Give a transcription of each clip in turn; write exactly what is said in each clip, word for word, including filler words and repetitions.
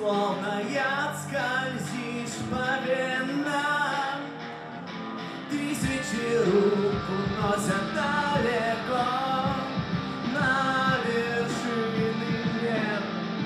словно яд скользишь по венам. Тысячи рук уносят далеко на вершины неба.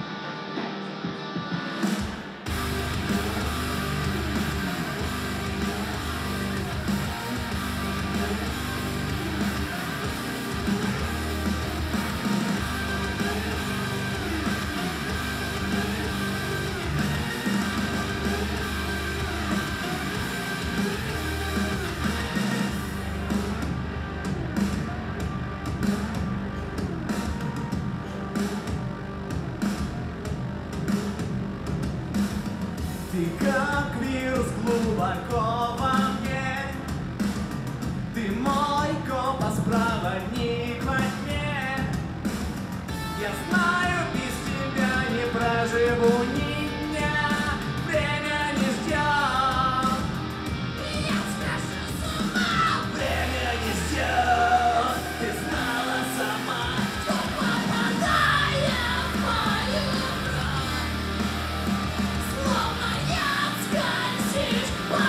Ты как вирус глубоко во мне, ты мой компас, проводник во тьме. Я знаю, без тебя не проживу ни дня, время не ждет. Я схожу с ума, время не ждет. Ты знала сама, что попадая в мою кровь, словно яд скользишь по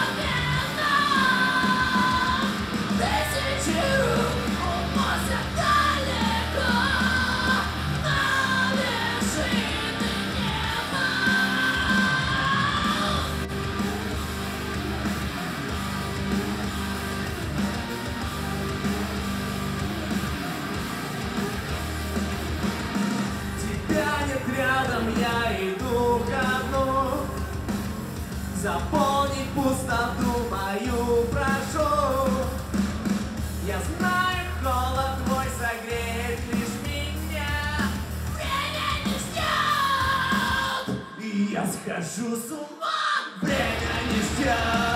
венам. Тысячи рук уносят далеко на вершины неба. Тебя нет рядом, я иду ко дну. Заполнить пустоту мою прошу. Я знаю, холод твой согреет лишь меня. Время не ждет, и я схожу с ума. Время не ждет.